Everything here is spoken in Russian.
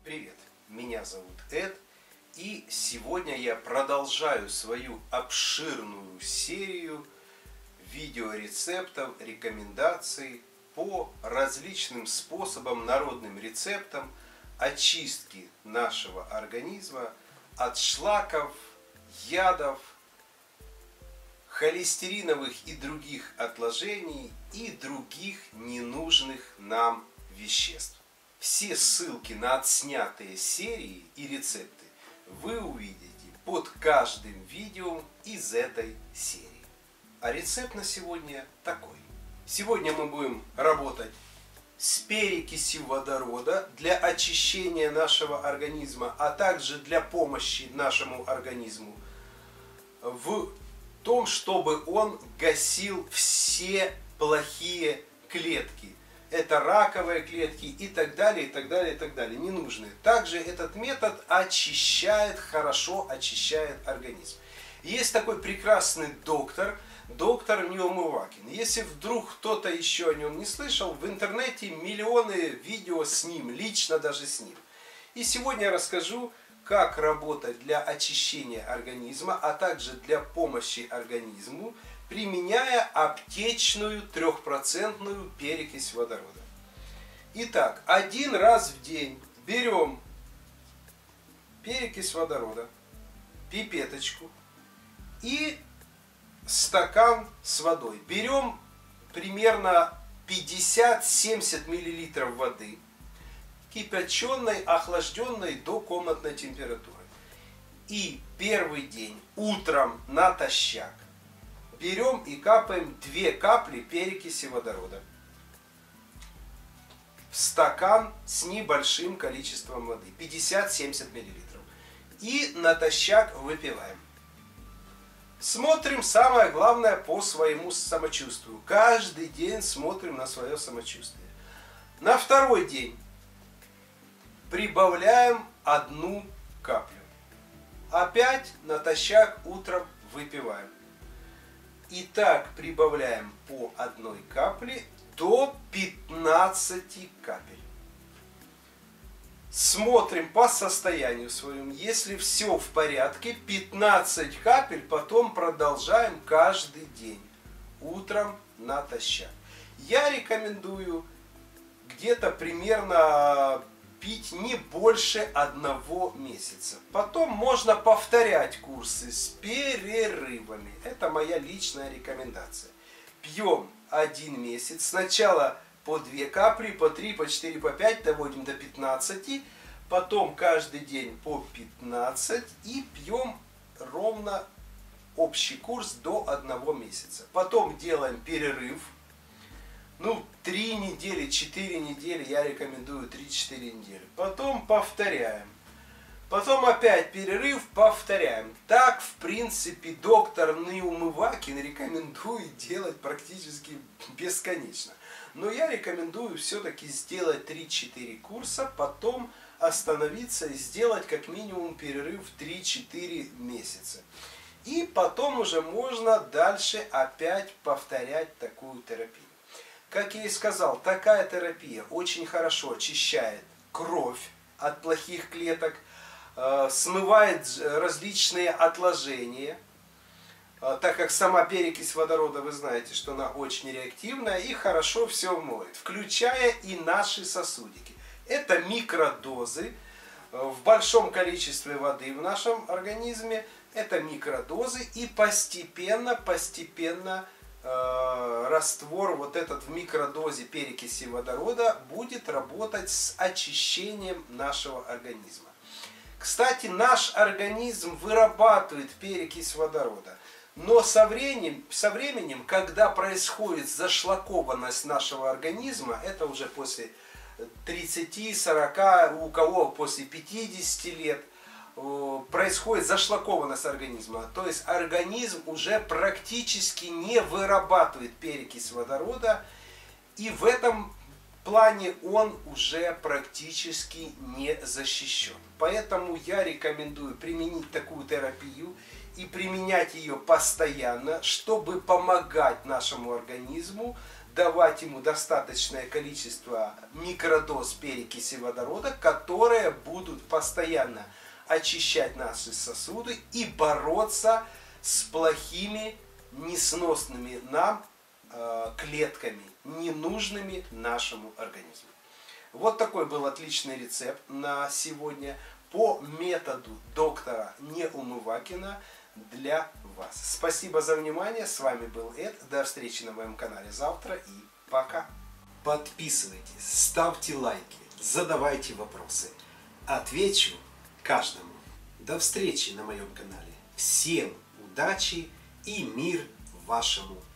Привет, меня зовут Эд, и сегодня я продолжаю свою обширную серию видеорецептов, рекомендаций по различным способам, народным рецептам очистки нашего организма от шлаков, ядов, холестериновых и других отложений и других ненужных нам веществ. Все ссылки на отснятые серии и рецепты вы увидите под каждым видео из этой серии. А рецепт на сегодня такой. Сегодня мы будем работать с перекисью водорода для очищения нашего организма, а также для помощи нашему организму в том, чтобы он гасил все плохие клетки. Это раковые клетки и так далее, и так далее, и так далее, ненужные. Также этот метод очищает, хорошо очищает организм. Есть такой прекрасный доктор Неумывакин. Если вдруг кто-то еще о нем не слышал, в интернете миллионы видео с ним, лично даже с ним. И сегодня я расскажу, как работать для очищения организма, а также для помощи организму, применяя аптечную 3% перекись водорода. Итак, один раз в день берем перекись водорода, пипеточку и стакан с водой. Берем примерно 50-70 мл воды, кипяченой, охлажденной до комнатной температуры. И первый день утром натощак берем и капаем 2 капли перекиси водорода в стакан с небольшим количеством воды, 50-70 мл. И натощак выпиваем. Смотрим, самое главное, по своему самочувствию. Каждый день смотрим на свое самочувствие. На второй день прибавляем 1 каплю. Опять натощак утром выпиваем. И так прибавляем по 1 капле до 15 капель. Смотрим по состоянию своему. Если все в порядке, 15 капель потом продолжаем каждый день. Утром натощак. Я рекомендую где-то примерно пить не больше 1 месяца. Потом можно повторять курсы с перерывами. Это моя личная рекомендация. Пьем 1 месяц. Сначала по 2 капли, по 3, по 4, по 5, доводим до 15. Потом каждый день по 15. И пьем ровно общий курс до 1 месяца. Потом делаем перерыв. 3 недели, 4 недели, я рекомендую 3-4 недели. Потом повторяем. Потом опять перерыв, повторяем. Так, в принципе, доктор Неумывакин рекомендует делать практически бесконечно. Но я рекомендую все-таки сделать 3-4 курса, потом остановиться и сделать как минимум перерыв в 3-4 месяца. И потом уже можно дальше опять повторять такую терапию. Как я и сказал, такая терапия очень хорошо очищает кровь от плохих клеток, смывает различные отложения, так как сама перекись водорода, вы знаете, что она очень реактивная и хорошо все моет, включая и наши сосудики. Это микродозы в большом количестве воды в нашем организме, это микродозы, и постепенно раствор вот этот в микродозе перекиси водорода будет работать с очищением нашего организма. Кстати, наш организм вырабатывает перекись водорода, но со временем, когда происходит зашлакованность нашего организма, это уже после 30-40, у кого после 50 лет, происходит зашлакованность организма. То есть организм уже практически не вырабатывает перекись водорода, и в этом плане он уже практически не защищен. Поэтому я рекомендую применить такую терапию и применять ее постоянно, чтобы помогать нашему организму, давать ему достаточное количество микродоз перекиси водорода, которые будут постоянно очищать наши сосуды и бороться с плохими, несносными нам клетками, ненужными нашему организму. Вот такой был отличный рецепт на сегодня по методу доктора Неумывакина для вас. Спасибо за внимание. С вами был Эд. До встречи на моем канале завтра и пока. Подписывайтесь, ставьте лайки, задавайте вопросы. Отвечу каждому. До встречи на моем канале. Всем удачи и мир вашему